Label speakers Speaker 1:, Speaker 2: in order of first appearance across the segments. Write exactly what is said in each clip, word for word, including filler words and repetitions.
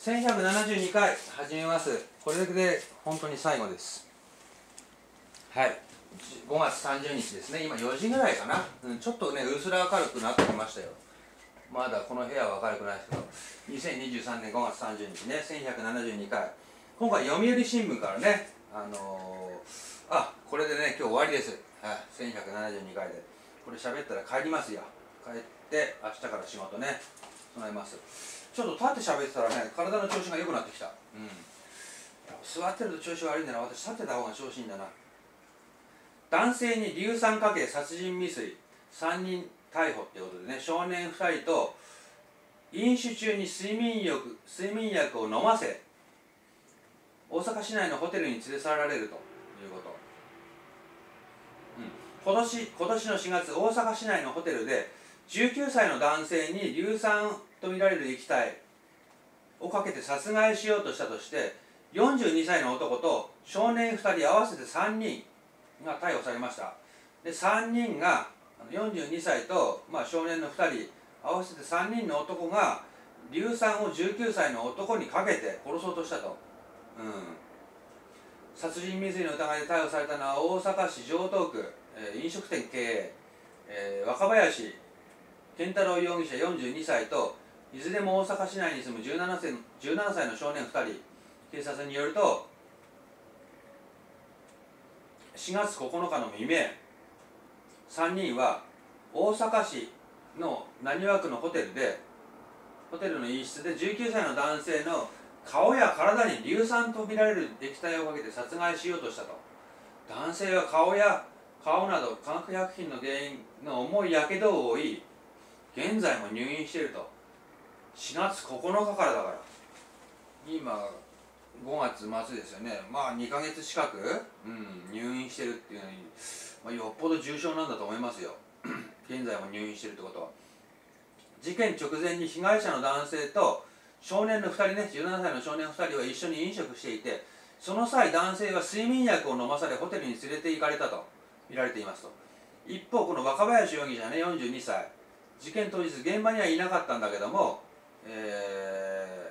Speaker 1: せんひゃくななじゅうにかい始めます。これで本当に最後です。はい、ごがつさんじゅうにちですね。今よじぐらいかな、うん、ちょっとねうすら明るくなってきましたよ。まだこの部屋は明るくないですけど、にせんにじゅうさんねんごがつさんじゅうにちね、せんひゃくななじゅうにかい、今回読売新聞からね、あのー、あこれでね今日終わりです。はい、せんひゃくななじゅうにかいでこれ喋ったら帰りますよ。帰って明日から仕事ね備えます。ちょっと立って喋ってたらね、体の調子が良くなってきた。うん、座ってると調子悪いんだな。私立ってた方が調子いいんだな。男性に硫酸かけ殺人未遂、さんにん逮捕ってことでね、少年ふたりと飲酒中に睡眠薬睡眠薬を飲ませ、大阪市内のホテルに連れ去られるということ。うん、今年今年のしがつ、大阪市内のホテルでじゅうきゅうさいの男性に硫酸とみられる液体をかけて殺害しようとしたとして、よんじゅうにさいの男と少年ふたり合わせてさんにんが逮捕されました。でさんにんがよんじゅうにさいと、まあ、少年のふたり合わせてさんにんの男が硫酸をじゅうきゅうさいの男にかけて殺そうとしたと。うん、殺人未遂の疑いで逮捕されたのは大阪市城東区、えー、飲食店経営、えー、若林健太郎容疑者よんじゅうにさいと、いずれも大阪市内に住むじゅうななさいの少年ふたり。警察によると、しがつここのかの未明、さんにんは大阪市の浪速区のホテルでホテルの一室でじゅうきゅうさいの男性の顔や体に硫酸とみられる液体をかけて殺害しようとしたと。男性は顔や顔など化学薬品の原因の重いやけどを負い、現在も入院していると。しがつここのかからだから、今ごがつまつですよね。まあにかげつ近く、うん、入院してるっていうのに、まあ、よっぽど重症なんだと思いますよ現在も入院してるってことは。事件直前に被害者の男性と少年のふたりね、じゅうななさいの少年ふたりは一緒に飲食していて、その際男性は睡眠薬を飲まされホテルに連れて行かれたと見られていますと。一方この若林容疑者ね、よんじゅうにさい、事件当日現場にはいなかったんだけども、え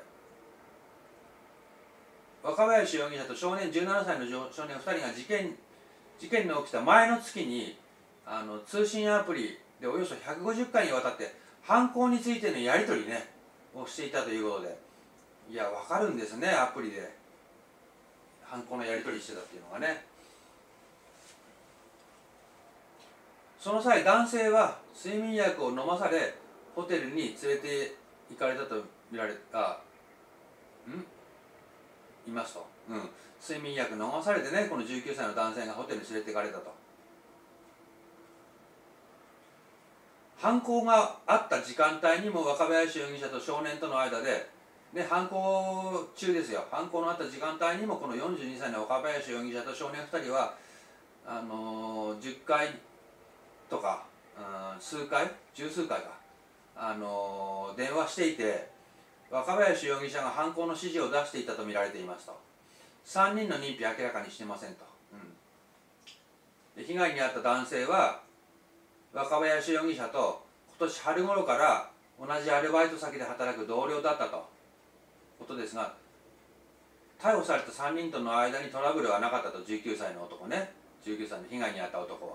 Speaker 1: ー、若林容疑者と少年じゅうななさいの少年ふたりが事件事件の起きた前の月にあの通信アプリでおよそひゃくごじゅっかいにわたって犯行についてのやり取りねをしていたということで、いや分かるんですね、アプリで犯行のやり取りしてたっていうのがね。その際男性は睡眠薬を飲まされホテルに連れて行かれたと見られたんいますと、うん、睡眠薬飲まされてね、このじゅうきゅうさいの男性がホテルに連れて行かれたと。犯行があった時間帯にも若林容疑者と少年との間で、ね、犯行中ですよ、犯行のあった時間帯にもこのよんじゅうにさいの若林容疑者と少年ふたりはあのー、じゅっかいとか、うん、数回十数回か、あのー、電話していて、若林容疑者が犯行の指示を出していたと見られていますと。さんにんの認否明らかにしてませんと。うん、で被害に遭った男性は若林容疑者と今年春頃から同じアルバイト先で働く同僚だったとことですが、逮捕されたさんにんとの間にトラブルはなかったと。じゅうきゅうさいの男ね、じゅうきゅうさいの被害に遭った男は、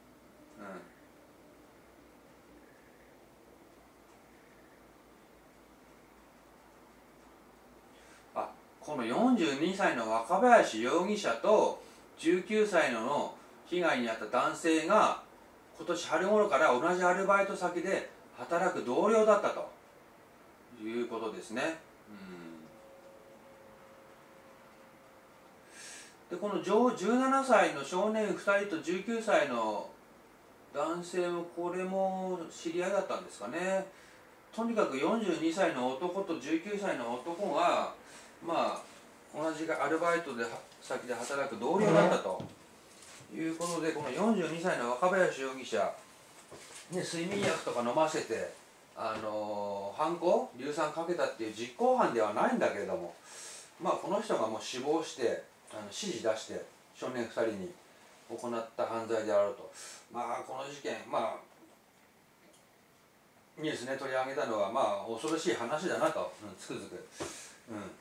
Speaker 1: うん、あこのよんじゅうにさいの若林容疑者とじゅうきゅうさいの被害に遭った男性が今年春頃から同じアルバイト先で働く同僚だったということですね。うん、でこのじゅうななさいの少年ふたりとじゅうきゅうさいの男性もこれも知り合いだったんですかね。とにかくよんじゅうにさいの男とじゅうきゅうさいの男がまあ同じアルバイトで先で働く同僚だったということで、このよんじゅうにさいの若林容疑者、ね、睡眠薬とか飲ませて、あのー、犯行硫酸かけたっていう実行犯ではないんだけれども、まあこの人がもう死亡してあの指示出して少年ふたりに行った犯罪であると。まあこの事件、まあニュースね取り上げたのはまあ恐ろしい話だなと、うん、つくづく、うん、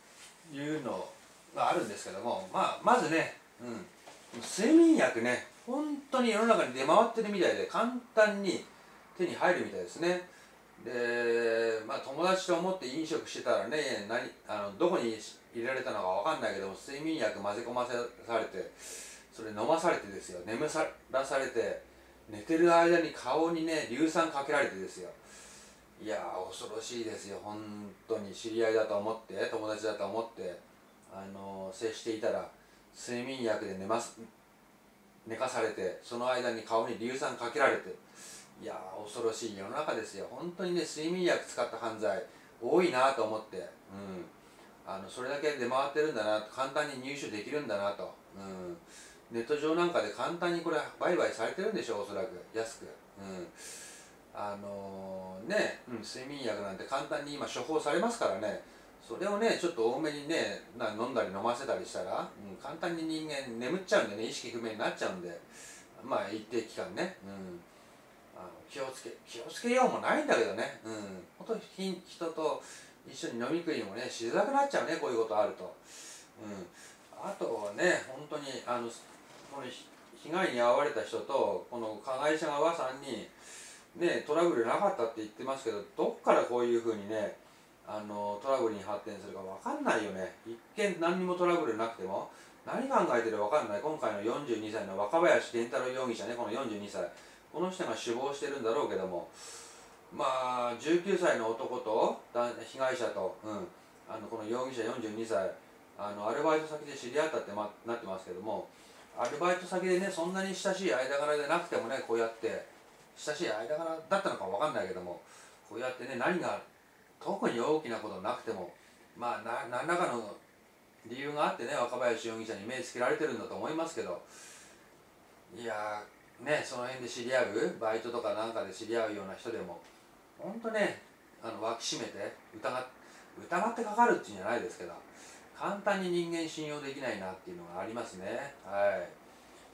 Speaker 1: いうのがあるんですけども、まあ、まずね、うん、睡眠薬ね、本当に世の中に出回ってるみたいで、簡単に手に入るみたいですね。で、まあ、友達と思って飲食してたらね、何あのどこに入れられたのかわかんないけども、睡眠薬混ぜ込ませされて、それ飲まされてですよ、眠らされて、寝てる間に顔にね、硫酸かけられてですよ。いやー、恐ろしいですよ、本当に。知り合いだと思って、友達だと思って、あのー接していたら、睡眠薬で寝ます寝かされて、その間に顔に硫酸かけられて、いやー、恐ろしい世の中ですよ。本当にね、睡眠薬使った犯罪多いなと思って、うん、あのそれだけ出回ってるんだな、簡単に入手できるんだなと、うん、ネット上なんかで簡単にこれ売買されてるんでしょう、おそらく安く、うん、あのーね、うん、睡眠薬なんて簡単に今処方されますからね。それをねちょっと多めにねな飲んだり飲ませたりしたら、うん、簡単に人間眠っちゃうんでね、意識不明になっちゃうんで、まあ一定期間ね、うん、あの気をつけ気をつけようもないんだけどね、うん、本当に人と一緒に飲み食いもねしづらくなっちゃうね、こういうことあると、うん、あとはね本当にあのこの被害に遭われた人とこの加害者側さんにねトラブルなかったって言ってますけど、どっからこういうふうにねあのトラブルに発展するか分かんないよね。一見何にもトラブルなくても何考えてるか分かんない。今回のよんじゅうにさいの若林源太郎容疑者ね、このよんじゅうにさい、この人が首謀してるんだろうけども、まあじゅうきゅうさいの男と被害者と、うん、あのこの容疑者よんじゅうにさい、あのアルバイト先で知り合ったって、ま、なってますけども、アルバイト先でねそんなに親しい間柄でなくてもね、こうやって親しい間柄だったのか分かんないけども、こうやってね何が特に大きなことなくても、まあな何らかの理由があってね若林容疑者に目つけられてるんだと思いますけど、いやーね、その辺で知り合うバイトとかなんかで知り合うような人でも本当ね、あの脇締めて疑っ疑ってかかるっていうんじゃないですけど、簡単に人間信用できないなっていうのがありますね。はい。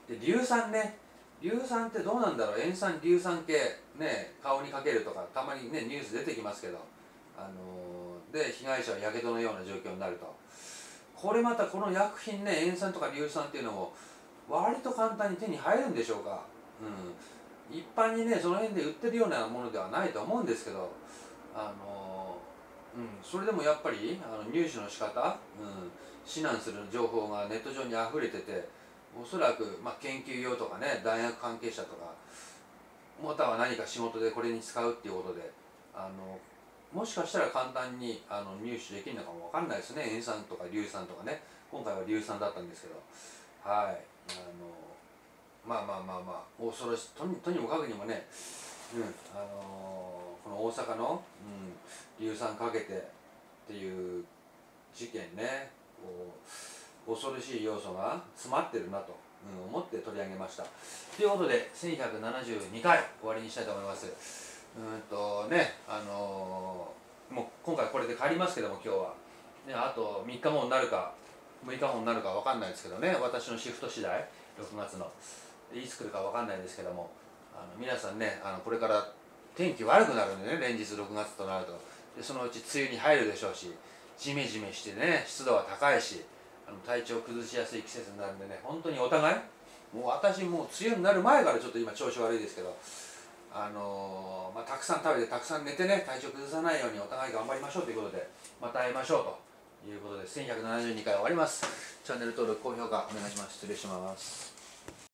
Speaker 1: で硫酸ね、硫酸ってどうなんだろう、塩酸硫酸系ね、顔にかけるとかたまにねニュース出てきますけど、あのーで被害者はやけどのような状況になると、これまたこの薬品ね、塩酸とか硫酸っていうのも割と簡単に手に入るんでしょうか、うん、一般にねその辺で売ってるようなものではないと思うんですけど、あのーうん、それでもやっぱりあの入手の仕方、うん、指南する情報がネット上にあふれてて、おそらく、まあ、研究用とかね大学関係者とかまたは何か仕事でこれに使うっていうことで、あのもしかしたら簡単にあの入手できるのかもわかんないですね。塩酸とか硫酸とかね、今回は硫酸だったんですけど、はい、あのまあまあまあまあ恐ろしい、とにとにもかくにもね、うん、あのこの大阪の、うん、硫酸かけてっていう事件ね、こう恐ろしい要素が詰まってるなと、うん、思って取り上げました。ということでせんひゃくななじゅうにかい終わりにしたいと思います。うんとね、あのーもう今回これで帰りますけども、今日は、ね、あとみっかもになるかむいかもになるか分かんないですけどね、私のシフト次第、ろくがつのいつ来るか分かんないんですけども、あの皆さんね、あのこれから天気悪くなるんでね、連日ろくがつとなると、でそのうち梅雨に入るでしょうし、ジメジメしてね湿度は高いし、あの体調崩しやすい季節になるんでね、本当にお互い、もう私もう梅雨になる前からちょっと今調子悪いですけど、あのーまあ、たくさん食べてたくさん寝てね、体調崩さないようにお互い頑張りましょうということで、また会いましょうということでせんひゃくななじゅうにかい終わります。チャンネル登録高評価お願いします。失礼します。